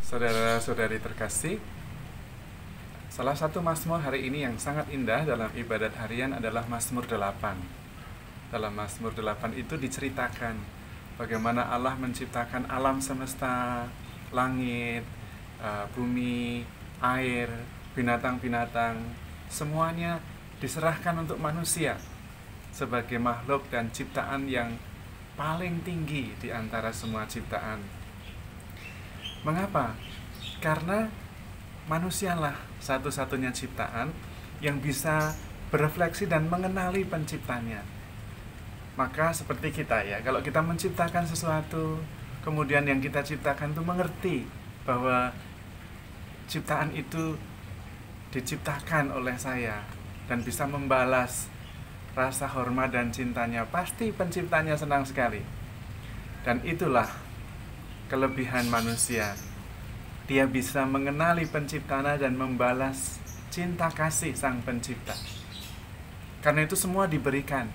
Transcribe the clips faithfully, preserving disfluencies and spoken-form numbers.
Saudara-saudari terkasih, salah satu mazmur hari ini yang sangat indah dalam ibadat harian adalah Mazmur delapan. Dalam Mazmur delapan itu diceritakan bagaimana Allah menciptakan alam semesta, langit, bumi, air, binatang-binatang. Semuanya diserahkan untuk manusia sebagai makhluk dan ciptaan yang paling tinggi di antara semua ciptaan. Mengapa? Karena manusialah satu-satunya ciptaan yang bisa berefleksi dan mengenali penciptanya. Maka seperti kita ya, kalau kita menciptakan sesuatu, kemudian yang kita ciptakan itu mengerti bahwa ciptaan itu diciptakan oleh saya dan bisa membalas rasa hormat dan cintanya, pasti penciptanya senang sekali. Dan itulah kelebihan manusia. Dia bisa mengenali penciptanya dan membalas cinta kasih sang pencipta. Karena itu semua diberikan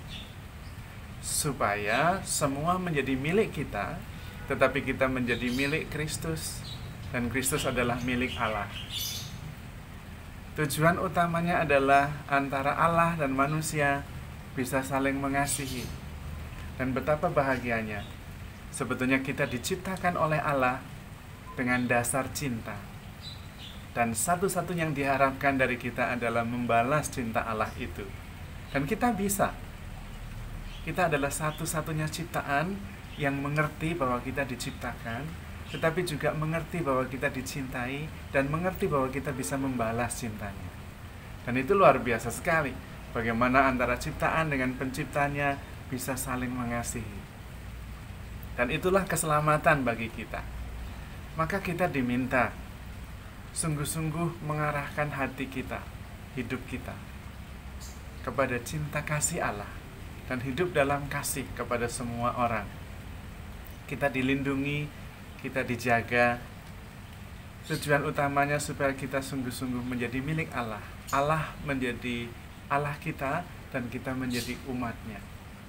supaya semua menjadi milik kita, tetapi kita menjadi milik Kristus, dan Kristus adalah milik Allah. Tujuan utamanya adalah antara Allah dan manusia bisa saling mengasihi. Dan betapa bahagianya sebetulnya kita diciptakan oleh Allah dengan dasar cinta. Dan satu-satunya yang diharapkan dari kita adalah membalas cinta Allah itu. Dan kita bisa. Kita adalah satu-satunya ciptaan yang mengerti bahwa kita diciptakan, tetapi juga mengerti bahwa kita dicintai dan mengerti bahwa kita bisa membalas cintanya. Dan itu luar biasa sekali. Bagaimana antara ciptaan dengan penciptanya bisa saling mengasihi. Dan itulah keselamatan bagi kita. Maka kita diminta sungguh-sungguh mengarahkan hati kita, hidup kita kepada cinta kasih Allah dan hidup dalam kasih kepada semua orang. Kita dilindungi, kita dijaga. Tujuan utamanya supaya kita sungguh-sungguh menjadi milik Allah. Allah menjadi Allah kita dan kita menjadi umatnya.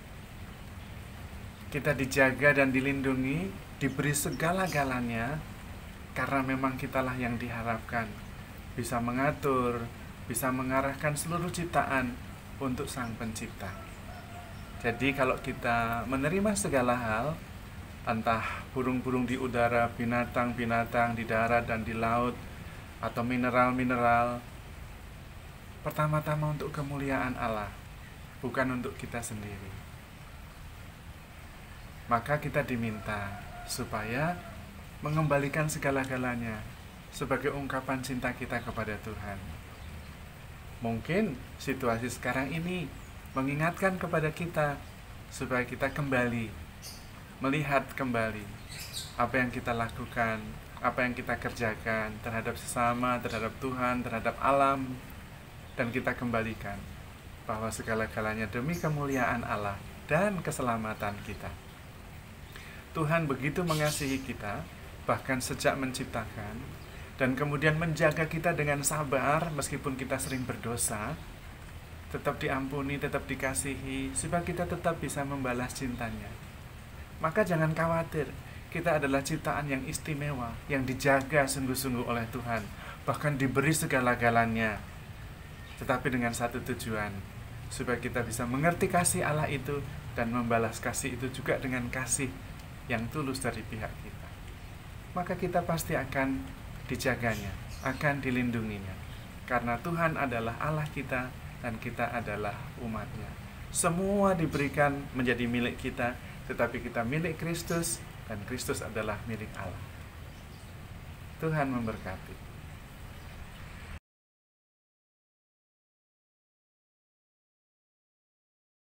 Kita dijaga dan dilindungi, diberi segala-galanya, karena memang kitalah yang diharapkan bisa mengatur, bisa mengarahkan seluruh ciptaan untuk sang pencipta. Jadi kalau kita menerima segala hal, entah burung-burung di udara, binatang-binatang di darat dan di laut, atau mineral-mineral, pertama-tama untuk kemuliaan Allah, bukan untuk kita sendiri. Maka kita diminta supaya mengembalikan segala-galanya sebagai ungkapan cinta kita kepada Tuhan. Mungkin situasi sekarang ini mengingatkan kepada kita supaya kita kembali melihat kembali apa yang kita lakukan, apa yang kita kerjakan terhadap sesama, terhadap Tuhan, terhadap alam, dan kita kembalikan bahwa segala-galanya demi kemuliaan Allah dan keselamatan kita. Tuhan begitu mengasihi kita, bahkan sejak menciptakan, dan kemudian menjaga kita dengan sabar meskipun kita sering berdosa, tetap diampuni, tetap dikasihi, supaya kita tetap bisa membalas cintanya. Maka jangan khawatir, kita adalah ciptaan yang istimewa, yang dijaga sungguh-sungguh oleh Tuhan, bahkan diberi segala-galanya, tetapi dengan satu tujuan, supaya kita bisa mengerti kasih Allah itu dan membalas kasih itu juga dengan kasih yang tulus dari pihak kita. Maka kita pasti akan dijaganya, akan dilindunginya, karena Tuhan adalah Allah kita dan kita adalah umatnya. Semua diberikan menjadi milik kita, tetapi kita milik Kristus dan Kristus adalah milik Allah. Tuhan memberkati.